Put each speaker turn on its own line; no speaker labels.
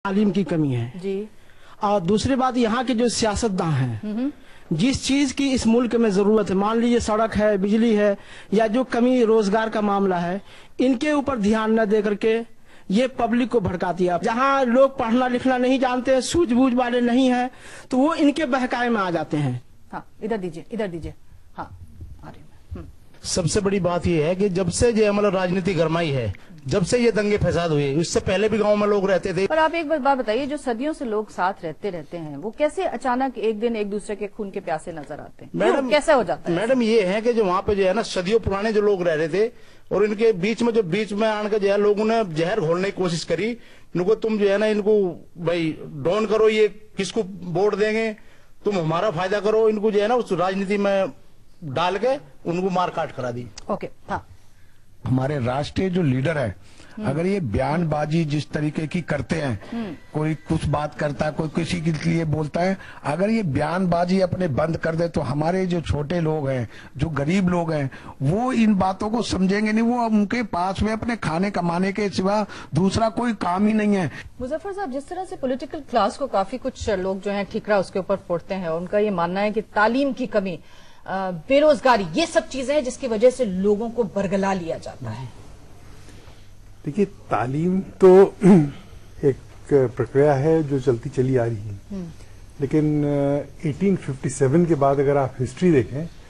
तालीम की कमी है
जी।
और दूसरी बात यहाँ के जो सियासतदान हैं, जिस चीज की इस मुल्क में जरूरत है, मान लीजिए सड़क है, बिजली है, या जो कमी रोजगार का मामला है, इनके ऊपर ध्यान न दे करके ये पब्लिक को भड़काती है। जहाँ लोग पढ़ना लिखना नहीं जानते, सूझबूझ वाले नहीं हैं, तो वो इनके बहकावे में आ जाते हैं।
हाँ, इधर दीजिए, इधर दीजिए। हाँ, आ रही हूं।
सबसे बड़ी बात यह है कि जब से ये मतलब राजनीति गरमाई है, जब से ये दंगे फसाद हुए, उससे पहले भी गांव में लोग रहते थे।
पर आप एक बात बताइए, जो सदियों से लोग साथ रहते हैं, वो कैसे अचानक एक दिन एक दूसरे के खून के प्यासे नजर आते हैं?
मैडम,
कैसे हो जाता है?
मैडम ये है कि जो वहाँ पे जो है ना, सदियों पुराने जो लोग रह रहे थे, और इनके बीच में आने का जो है लोगों ने जहर घोलने की कोशिश करी। इनको तुम जो है ना, इनको भाई डॉन करो, ये किसको वोट देंगे, तुम हमारा फायदा करो, इनको जो है ना उस राजनीति में डाल के उनको मार काट करा दी।
ओके। हाँ,
हमारे राष्ट्रीय जो लीडर है, अगर ये बयानबाजी जिस तरीके की करते हैं, कोई कुछ बात करता है, कोई किसी के लिए बोलता है, अगर ये बयानबाजी अपने बंद कर दे तो हमारे जो छोटे लोग हैं, जो गरीब लोग हैं, वो इन बातों को समझेंगे नहीं। वो उनके पास में अपने खाने कमाने के सिवा दूसरा कोई काम ही नहीं है।
मुजफ्फर साहब, जिस तरह से पॉलिटिकल क्लास को काफी कुछ लोग जो है ठीकरा उसके ऊपर फोड़ते हैं, उनका ये मानना है कि तालीम की कमी, बेरोजगारी, ये सब चीजें हैं जिसकी वजह से लोगों को बरगला लिया जाता है।
देखिए, तालीम तो एक प्रक्रिया है जो चलती चली आ रही है, लेकिन 1857 के बाद अगर आप हिस्ट्री देखें